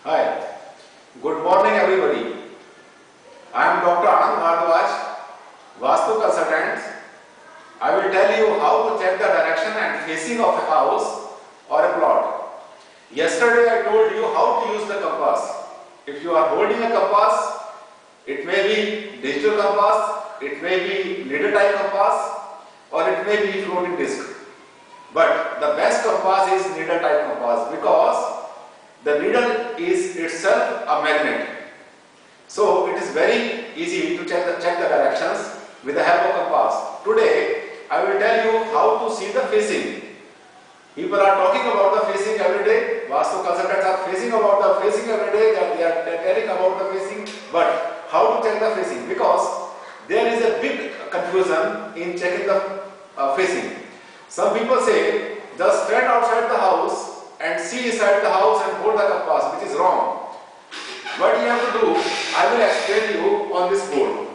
Hi, good morning everybody. I am Dr. Anand Bhardwaj, Vastu consultant. I will tell you how to check the direction and facing of a house or a plot. Yesterday I told you how to use the compass. If you are holding a compass, it may be digital compass, it may be needle type compass, or it may be floating disc. But the best compass is needle type compass because the needle is itself a magnet. So it is very easy to check the directions with the help of compass. Today I will tell you how to see the facing. People are talking about the facing every day. Vastu consultants are facing about the facing every day. They are telling about the facing. But how to check the facing? Because there is a big confusion in checking the facing. Some people say just stand outside the house and see inside the house and hold the compass, which is wrong. What you have to do, I will explain you on this board.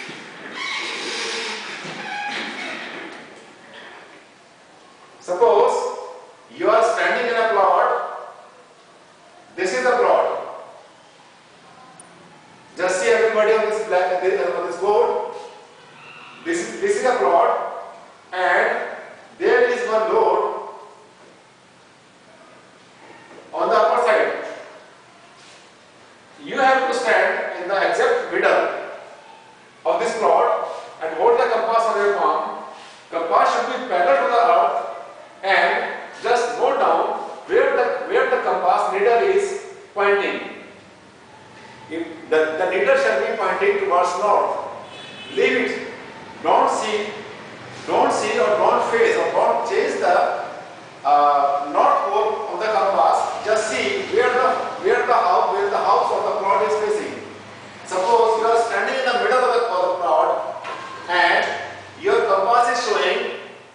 Suppose you are standing in a plot. This is the plot. Just see everybody on this board. This is a plot, and there is one load on the upper side. You have to stand in the exact middle of this plot and hold the compass on your palm. Compass should be parallel to the earth, and just note down where the compass needle is pointing. If the needle shall be pointing towards north. Leave it. Don't see or don't face or don't change the north pole of the compass. Just see where the house or the plot is facing. Suppose you are standing in the middle of the plot and your compass is showing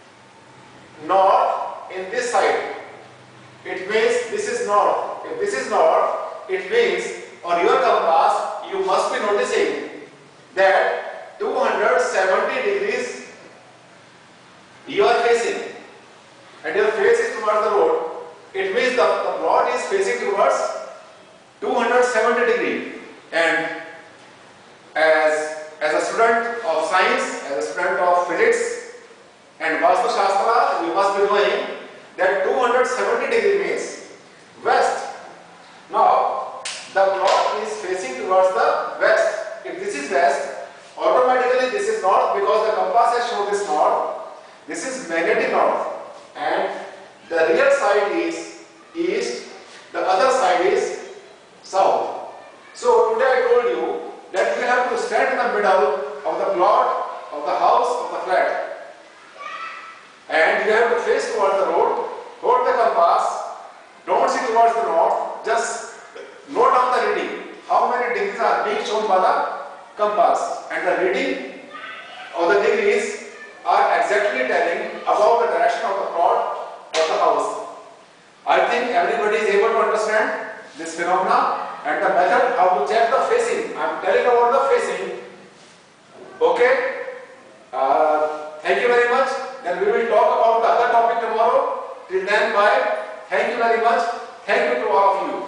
north in this side. It means this is north. If this is north, it means on your compass you must be noticing that 270 degrees you are facing, and your face is towards the road. It means the plot is facing towards 270 degrees. And as a student of science, as a student of physics and Vastu Shastra, you must be knowing that 270 degrees means west. Now the plot is facing towards the west. If this is west, automatically this is north because the compass has shown this north. This is magnetic north, and the real side is east, the other side is south. So today I told you that you have to stand in the middle of the plot, of the house, of the flat, and you have to face towards the road. Hold the compass, don't see towards the north, just note down the reading. How many degrees are being shown by the compass, and the reading of the degrees are exactly telling about the direction of the plot or the house. I think everybody is able to understand this phenomena and the method how to check the facing. I am telling about the facing. Okay? Thank you very much. Then we will talk about the other topic tomorrow. Till then, bye. Thank you very much. Thank you to all of you.